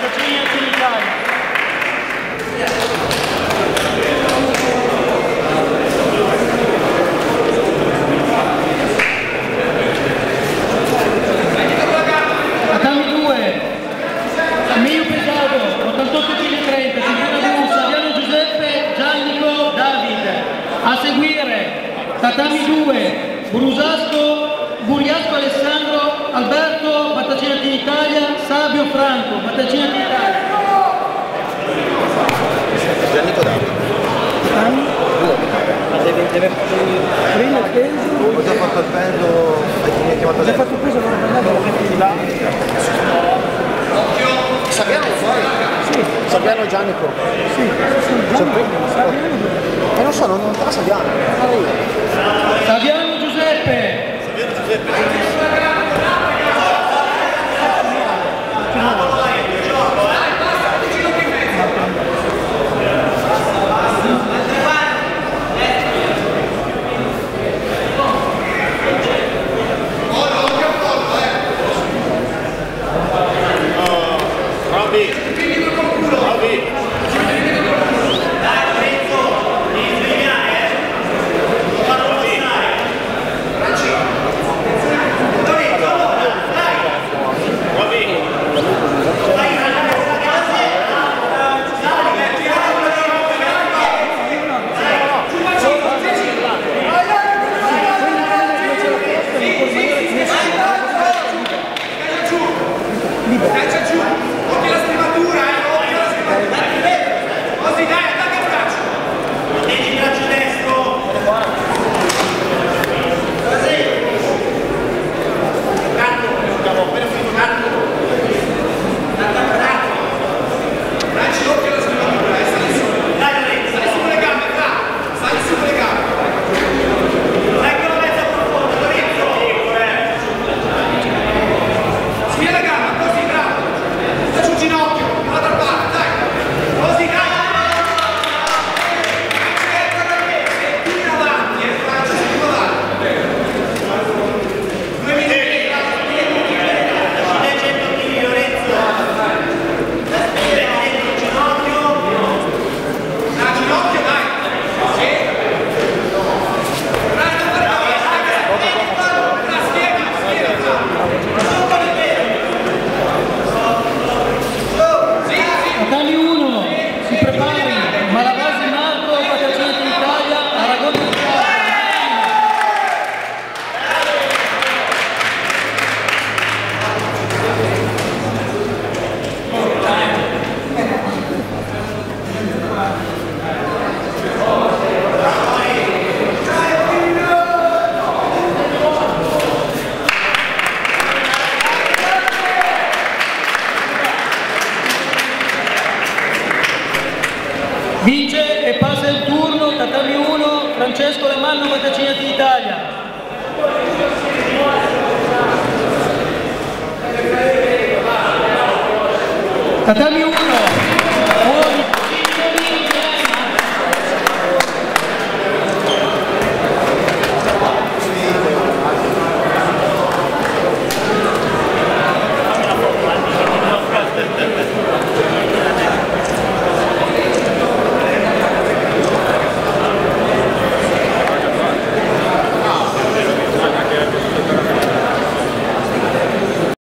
Battaglia Team Italia. Tatami 2, meglio pesato, 88 kg 30, Silvano Bru, Saviano Giuseppe, Giannico David. A seguire, Tatami 2, Buriasco Alessandro, Alberto, Battaglia Team Italia, Sabio Franco, Battaglia Team Italia. Giannico David. Deve prima il peso. Ho già fatto il peso, hai chiamato Ho già fatto il peso, non lo metti di là. Saviano lo fai? Sì. Saviano Giannico? Sì, Saviano. E non so, non te la Saviano. Saviano Giuseppe. Tatami 1, si prepari, Malavasi Marco, Battaglia Team Italia, Aragon vince e passa il turno, Tatami 1, Francesco Lamanno, Battaglia Team Italia. Tatami 1.